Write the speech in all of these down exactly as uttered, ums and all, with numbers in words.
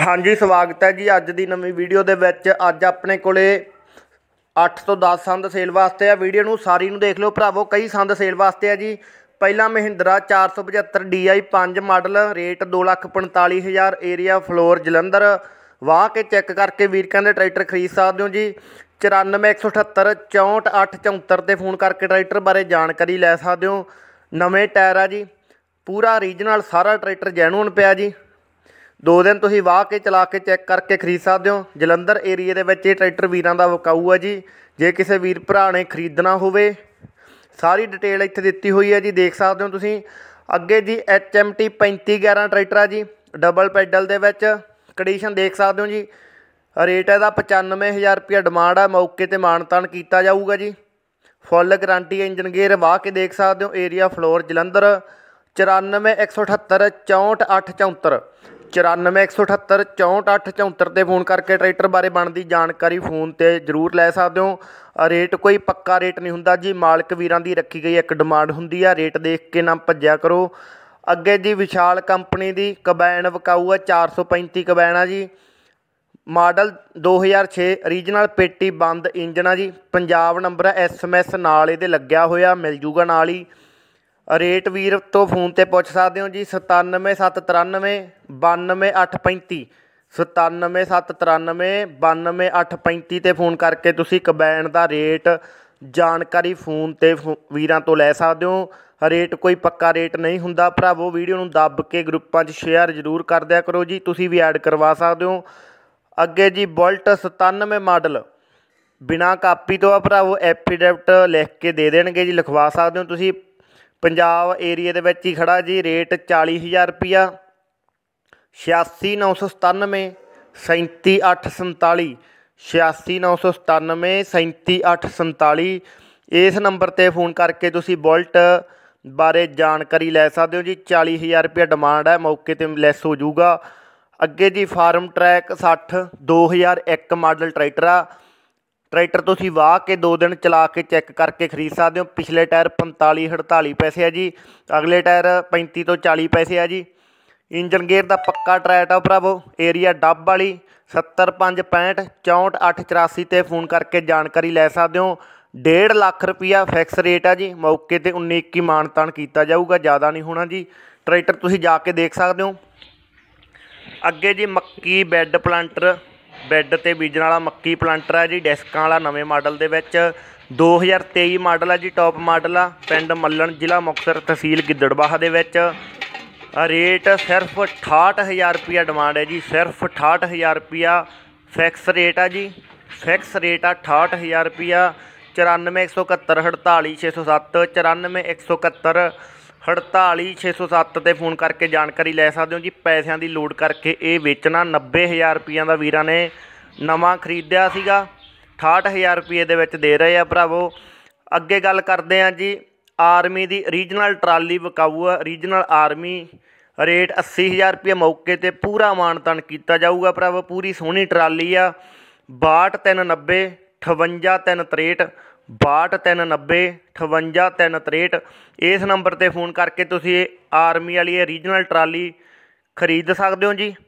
हाँ जी, स्वागत है जी अज की नवीं वीडियो के विच। अज अपने कोले अठ तो दस संद सेल वास्ते आ। वीडियो नूं सारी नूं देख लो भरावो, कई संद सेल वास्ते आ जी। पहला महिंद्रा चार सौ पचहत्तर डी आई पाँच मॉडल, रेट दो लख पंताली हज़ार, एरिया फ्लोर जलंधर। वाह के चैक करके वीर कहते ट्रैक्टर खरीद सकते हो जी। चौरानवे एक सौ अठहत्तर चौंठ अठ चौहत्तर से फोन करके ट्रैक्टर बारे जानकारी लै सकते हो। नवे टायर आ जी, पूरा रीजनल सारा ट्रैक्टर जैनुअन पिया जी। दो दिन तुसीं वाह के चला के चैक करके खरीद सकते हो। जलंधर एरिए दे विच ट्रैक्टर वीरां दा विकाऊ है जी। जे किसी वीर भरा ने खरीदना होवे सारी डिटेल इत्थे दित्ती हुई है जी, देख सकते हो तुसीं। अगे जी एच एम टी पैंती ग्यारह ट्रैक्टर है जी, डबल पैडल दे विच। कंडीशन देख सकते हो जी। रेट इहदा पचानवे हज़ार रुपया डिमांड है, मौके ते मानतान किया जाऊगा जी। फुल गारंटी इंजन गेयर वाह के देख सकते हो। Area floor Jalandhar. चौरानवे एक सौ अठहत्तर चौंठ अठ चौहत्तर चौरानवे एक सौ अठहत्तर चौंठ अठ चौहत्तर से फोन करके ट्रैक्टर बारे बनती जानकारी फोन पर जरूर लै सकते हो। रेट कोई पक्का रेट नहीं हुंदा जी, मालक वीरां दी रखी गई एक डिमांड हुंदी है। रेट देख के ना भज्या करो। अगे जी विशाल कंपनी की कंबाइन विकाऊ है, चार सौ पैंती कंबाइन है जी। मॉडल दो हज़ार छे, रीजनल पेटी बंद इंजन है जी। पंजाब नंबर है, एस एम एस नाल इहदे लग्या होया, मिल जूगा नाल ही। रेट वीर तो फोन पर पुछ सकते हो जी। सतानवे सत्त तरानवे बानवे अठ पैंती सतानवे सत्त तरानवे बानवे अठ पैंती ते फोन करके तुसी कंबाइन का रेट जानकारी फोन ते वीरां तो लै सकते हो। रेट कोई पक्का रेट नहीं हुंदा भरावो। वीडियो नूं दब के ग्रुपां 'च शेयर जरूर कर दिया करो जी, तुसी भी ऐड करवा सकते हो। अगे जी बुलट सतानवे मॉडल बिना कापी तो आ भरावो, एफीडेविट लिख के दे देणगे जी, लिखवा सकते हो तुसी। पंजाब एरिए दे विच ही खड़ा जी। रेट चाली हज़ार रुपया। छियासी नौ सौ सतानवे सैंती अठ संताली छियासी नौ सौ सतानवे सैंती अठ संताली इस नंबर पर फोन करके तुसी बुलट बारे जानकारी लै सकते हो जी। चाली हज़ार रुपया डिमांड है, मौके पर लैस हो जाऊगा। अगे जी फार्म ट्रैक सठ दो हज़ार एक मॉडल ट्रैक्टर आ। ट्रैक्टर तुसी वाह के दो दिन चला के चैक करके खरीद सकते हो। पिछले टायर पंताली अड़ताली पैसे है जी, अगले टायर पैंती तो चाली पैसे है जी। इंजन गेयर का पक्का ट्रैट आ भरावो। एरिया डब वाली सत्तर पाँच पैंठ चौंठ अठ चौरासी से फोन करके जानकारी लै सकते हो। डेढ़ लख रुपया फिक्स रेट है जी, मौके पर उन्नी इक्की मानतान किया जाऊगा, ज़्यादा नहीं होना जी। ट्रैक्टर तुसी जाके देख सकते हो। अगे जी मक्की बैड प्लांटर, बैड ते बीजण वाला मक्की प्लांटर है जी, डिस्कां वाला नवे मॉडल दे विच। दो हज़ार तेई मॉडल है जी, टॉप मॉडल आ। पिंड मल्लण जिला मुक्तसर, तहसील गिद्दड़बाहा दे विच। रेट सिर्फ अठाहठ हज़ार रुपया डिमांड है जी, सिर्फ अठाहठ हज़ार रुपया फिक्स रेट है जी। फिक्स रेट आ अठाहठ हज़ार रुपया। चौरानवे एक सौ इकहत्तर अड़ताली छे सौ सत्त चौरानवे एक सौ इकहत्तर अड़ताली छे सौ सत्त से फोन करके जानकारी लै सकते हो जी। पैसों की लोड करके ये बेचना नब्बे हज़ार रुपया का वीरां ने नवा खरीदिया सीगा, अठाहठ हज़ार रुपये दे विच दे रहे आ भरावो। अगे गल करते हैं जी आर्मी की रीजनल ट्राली विकाऊ है, रीजनल आर्मी। रेट अस्सी हज़ार रुपये, मौके पर पूरा मानतान किया जाऊगा भरावो। पूरी सोहनी ट्राली आ। बाहठ तीन नब्बे अठवंजा तीन तरेट बाहठ तीन नब्बे अठवंजा तीन तरेट इस नंबर पर फोन करके तुसी आर्मी वाली रीजनल ट्राली खरीद सकते हो जी।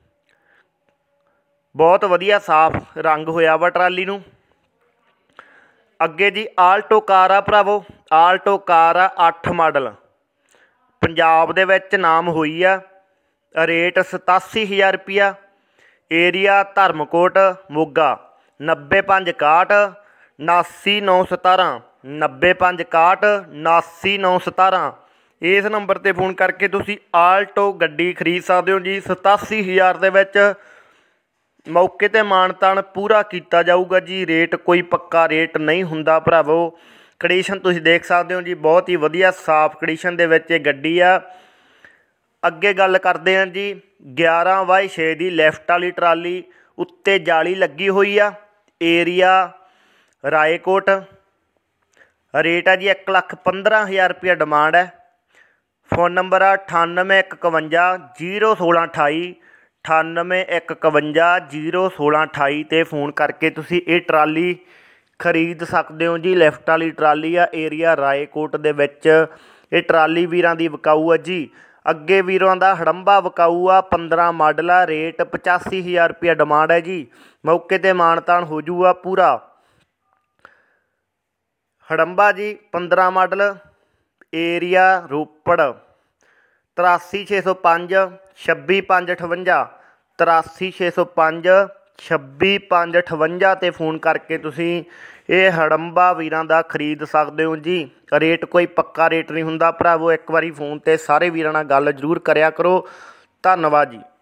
बहुत वधिया साफ रंग होया वा ट्राली नूं। अगे जी आल्टो कार आ भरावो, आल्टो कार आ अठ मॉडल, पंजाब दे विच नाम हुई आ। रेट सतासी हज़ार रुपया। एरिया धर्मकोट मोगा। नब्बे पाँच इकाहठ उनासी नौ सतारह नब्बे पाँच इकाहठ उनासी नौ सतारह इस नंबर पर फोन करके तुसी आल्टो गड्डी खरीद सकते हो जी। सतासी हज़ार दे विच मौके ते मानतान पूरा किया जाऊगा जी। रेट कोई पक्का रेट नहीं हुंदा भरावो। कंडीशन तुसी देख सकते हो जी, बहुत ही वधिया साफ कंडीशन दे विच ये गड्डी आ। अगे गल करते हैं जी ग्यारह बाई छे की लिफ्ट वाली ट्राली, उत्ते जाली लगी हुई आ। एरिया रायकोट। रेट है जी एक लख पंद्रह हज़ार रुपया डिमांड है। फोन नंबर आ अठानवे एक इकवंजा जीरो सोलह अठाई अठानवे एक इकवंजा जीरो सोलह अठाई ते फोन करके तुसी ये ट्राली खरीद सकते हो जी। लिफ्ट वाली ट्राली आ, एरिया रायकोट दे विच ये ट्राली वीरां दी विकाऊ है जी। ਅੱਗੇ ਵੀਰਾਂ ਦਾ ਹੜੰਬਾ ਵਿਕਾਊ ਆ, ਪੰਦਰਾਂ ਮਾਡਲ ਆ, ਰੇਟ ਪਚਾਸੀ ਹਜ਼ਾਰ ਰੁਪਇਆ ਡਿਮਾਂਡ ਹੈ ਜੀ। ਮੌਕੇ 'ਤੇ ਮਾਨਤਾਨ ਹੋ ਜੂਗਾ ਪੂਰਾ। ਹੜੰਬਾ ਜੀ ਪੰਦਰਾਂ ਮਾਡਲ, ਏਰੀਆ ਰੋਪੜ, ਤਰਾਸੀ ਛੇ ਸੌ ਪੰਜ ਛੱਬੀ ਪੰਜ ਅਠਵੰਜਾ, ਤਰਾਸੀ ਛੇ ਸੌ ਪੰਜ ਛੱਬੀ ਪੰਜ ਅਠਵੰਜਾ 'ਤੇ ਫੋਨ ਕਰਕੇ ਤੁਸੀਂ ਇਹ ਹੜੰਬਾ ਵੀਰਾਂ ਦਾ ਖਰੀਦ ਸਕਦੇ ਹੋ ਜੀ। ਰੇਟ ਕੋਈ ਪੱਕਾ ਰੇਟ ਨਹੀਂ ਹੁੰਦਾ ਭਰਾਵੋ, ਇੱਕ ਵਾਰੀ ਫੋਨ 'ਤੇ ਸਾਰੇ ਵੀਰਾਂ ਨਾਲ ਗੱਲ ਜ਼ਰੂਰ ਕਰਿਆ ਕਰੋ। ਧੰਨਵਾਦ ਜੀ।